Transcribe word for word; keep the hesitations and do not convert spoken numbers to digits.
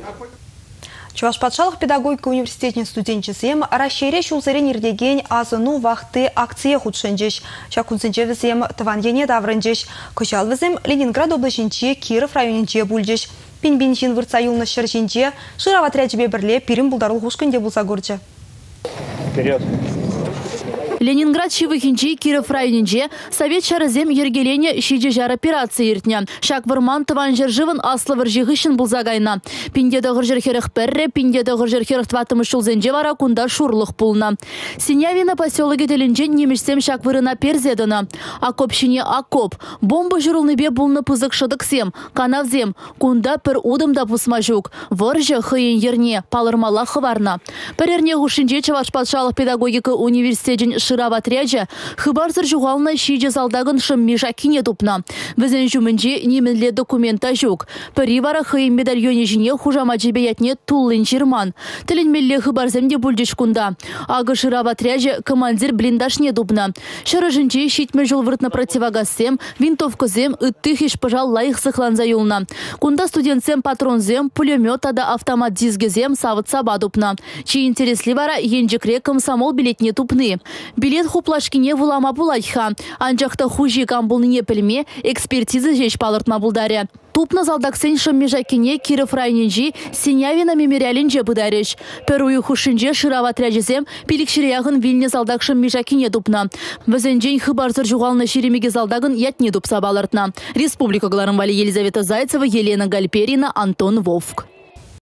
Чувашпатшалық педагогика университетінің студентчесем расшире шулзырен ердеген азыну вақты акция худшынжеш. Шакунсынче візем тыван ене даврынжеш. Күшал візем Ленинград облачынче Киров районынче бүлжеш. Пин-биншин вырца юлны шыржынче шыраватряджбе бірле пирим бұлдарыл хушкынде бұлса көрчі. Вперед! Ленинград шивыхинчи Киров районинче совет шарызем ергелене шиже жар операция иртне. Шак вырман тыван жержывын аслы выржығышын бұлзагайна. Пинде дұғыр жерхеріх пәрре, пинде дұғыр жерхеріх тватымы шулзенже вара кунда шурлық пулна. Синявина поселоге телінче немешсем шак вырына перзедіна. Акопшине акоп. Бомба жұрылныбе бұлны пызық шыдықсем, канавзем, кунда пір удымда пусма жүк. Выржы хыйын ерне, палырмала хыварна. Пірерне ғушынче Чувашпатшалық педагогика университетін шырава тряджа, хыбарзыр жуғалына шиже залдағын шым межакине тупна. Візін жүмінже немінле документа жүк. Піривара хыйын медальоне жіне хужама жебеятне туллын жирман. Тілінмелле хыбарземде бүлдеш кунда. Ағы шырава тряджа командир блиндашне тупна. Шыры жінче шитме жол выртна противогассем, винтовкызем, ыттых еш пыжал лайық сықланза юлна. Кунда студентсем патронзем, пулемет ада автомат дизгезем савыт саба тупна. Чи интересли вара енжікре комсомол билетне тупны. Билет хуплашкине вулама булайха. Анжақта хужи камбулныне пілме экспертиза жеш палыртма булдаре. Тупна залдаксен шыммежакине Киров районинжи Синявина мемориалинже бұдареш. Перуи хушинже шырава тряжезем пилікшірияғын Вильне залдак шыммежакине тупна. Візенжен хыбарзыр жуғалны шеремеге залдағын ятне тупса балыртна. Республика Гларымвали Елизавета Зайцева, Елена Гальперина, Антон Вовк.